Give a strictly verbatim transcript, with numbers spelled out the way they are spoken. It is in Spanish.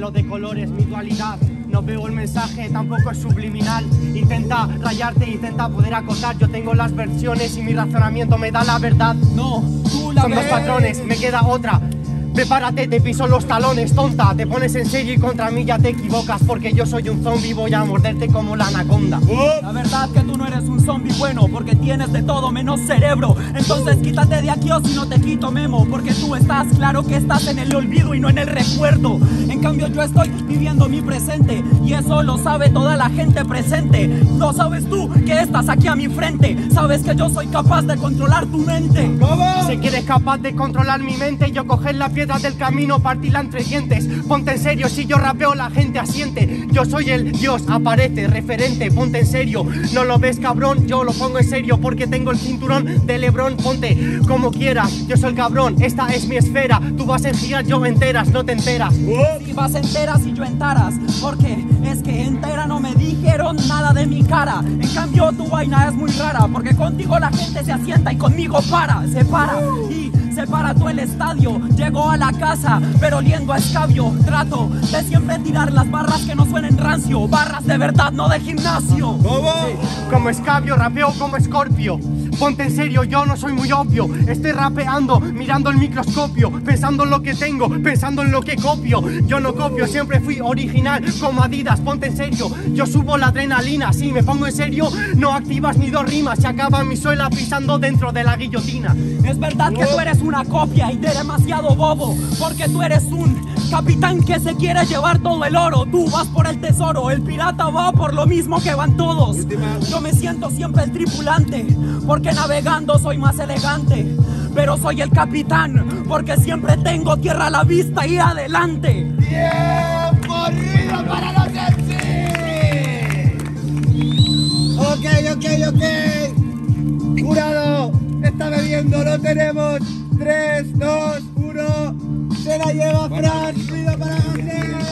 cielo de colores, mi dualidad. No veo el mensaje, tampoco es subliminal. Intenta rayarte, intenta poder acotar. Yo tengo las versiones y mi razonamiento me da la verdad. No, tú la Son dos ves. patrones, me queda otra. Prepárate, te piso los talones, tonta. Te pones en serio y contra mí ya te equivocas, porque yo soy un zombie, voy a morderte como la anaconda. La verdad que tú no eres un zombie bueno, porque tienes de todo menos cerebro. Entonces quítate de aquí o si no te quito memo, porque tú estás claro que estás en el olvido y no en el recuerdo. En cambio yo estoy viviendo mi presente, y eso lo sabe toda la gente presente. Lo sabes tú que estás aquí a mi frente, sabes que yo soy capaz de controlar tu mente. ¿Cómo? Si quieres capaz de controlar mi mente, yo coger la piedra del camino, partirla entre dientes. Ponte en serio, si yo rapeo la gente asiente. Yo soy el dios, aparece, referente. Ponte en serio, no lo ves cabrón, yo lo pongo en serio porque tengo el cinturón de Lebrón. Ponte como quieras, yo soy el cabrón, esta es mi esfera. Tú vas en giras, yo enteras, no te enteras. Si vas enteras y yo entaras, porque es que entera no me dijeron nada de mi cara. En cambio tu vaina es muy rara, porque contigo la gente se asienta y conmigo para, se para y se para todo el estadio. Llego a la casa, pero oliendo a escabio. Trato de siempre tirar las barras que no suenen rancio, barras de verdad, no de gimnasio. ¿Cómo? Sí, como escabio, rapeo como escorpio. Ponte en serio, yo no soy muy obvio. Estoy rapeando, mirando el microscopio, pensando en lo que tengo, pensando en lo que copio. Yo no copio, siempre fui original como Adidas. Ponte en serio, yo subo la adrenalina. Si me pongo en serio, no activas ni dos rimas. Se acaba mi suela pisando dentro de la guillotina. Es verdad que tú eres una copia y de demasiado bobo, porque tú eres un capitán que se quiere llevar todo el oro. Tú vas por el tesoro, el pirata va por lo mismo que van todos. Yo me siento siempre el tripulante, porque navegando soy más elegante. Pero soy el capitán, porque siempre tengo tierra a la vista y adelante. ¡Tiempo ruido para los M C! Ok, ok, ok. Jurado, está bebiendo, lo tenemos. tres, dos, uno. Se la lleva Fran, ruido para García.